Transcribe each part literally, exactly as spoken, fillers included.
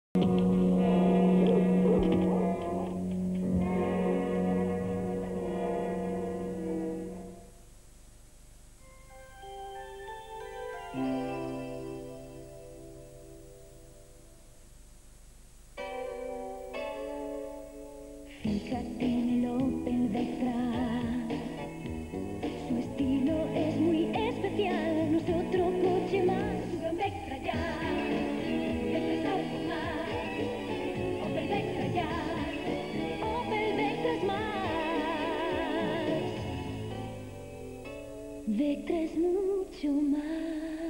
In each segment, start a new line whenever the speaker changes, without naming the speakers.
Fíjate en el Opel Vectra, su estilo es muy especial, no es otro coche más. Sube un Vectra ya, Vectra es algo más. Opel Vectra ya, Opel Vectra es más. Vectra es mucho más.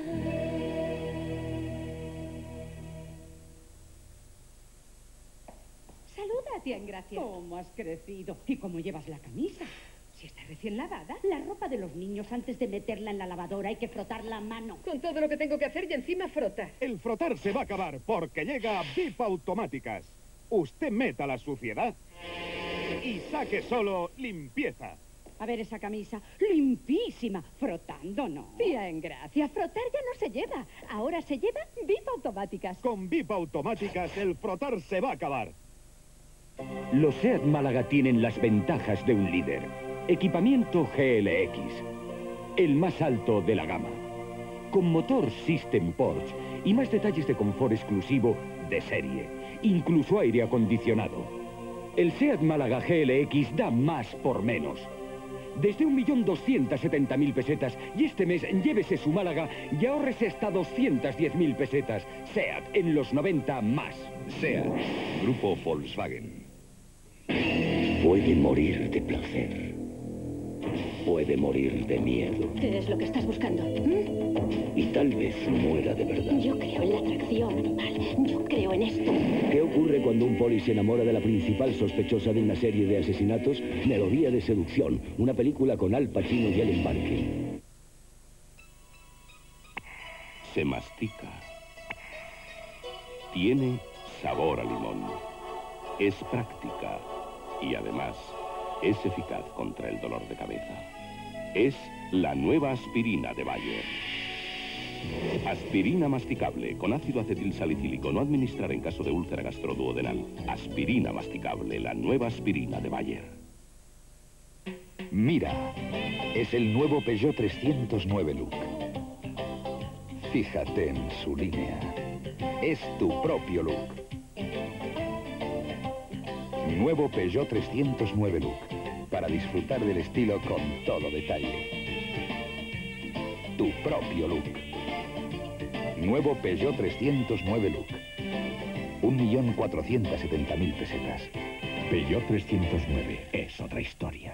Saluda, tía Engracia.
¿Cómo has crecido? ¿Y cómo llevas la camisa? Si está recién lavada.
La ropa de los niños, antes de meterla en la lavadora, hay que frotarla a mano.
Con todo lo que tengo que hacer y encima frotar.
El frotar se va a acabar porque llega V I P Automáticas. Usted meta la suciedad y saque solo limpieza.
A ver esa camisa, limpísima. Frotando, ¿no?
Tía Engracia, frotar ya no se lleva. Ahora se lleva V I P Automáticas.
Con V I P Automáticas el frotar se va a acabar.
Los SEAT Málaga tienen las ventajas de un líder. Equipamiento G L X, el más alto de la gama. Con motor System Porsche y más detalles de confort exclusivo de serie. Incluso aire acondicionado. El SEAT Málaga G L X da más por menos. Desde un millón doscientas setenta mil pesetas y este mes llévese su Málaga y ahórrese hasta doscientas diez mil pesetas. SEAT en los noventa más.
SEAT, Grupo Volkswagen.
Puede morir de placer. Puede morir de miedo.
¿Qué es lo que estás buscando? ¿Mm?
Y tal vez muera de verdad.
Yo creo en la atracción animal. Yo creo en esto.
¿Qué ocurre cuando un poli se enamora de la principal sospechosa de una serie de asesinatos? Melodía de seducción. Una película con Al Pacino y Ellen Barkin.
Se mastica. Tiene sabor a limón. Es práctica. Y además, es eficaz contra el dolor de cabeza. Es la nueva aspirina de Bayer. Aspirina masticable con ácido acetil salicílico. No administrar en caso de úlcera gastroduodenal. Aspirina masticable, la nueva aspirina de Bayer.
Mira, es el nuevo Peugeot trescientos nueve Look. Fíjate en su línea. Es tu propio look. Nuevo Peugeot trescientos nueve Look, para disfrutar del estilo con todo detalle. Tu propio look. Nuevo Peugeot trescientos nueve Look. un millón cuatrocientas setenta mil pesetas.
Peugeot trescientos nueve es otra historia.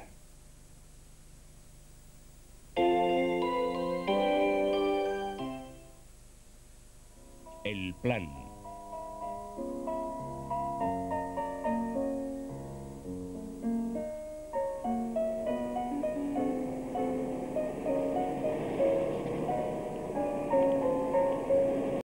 El plan.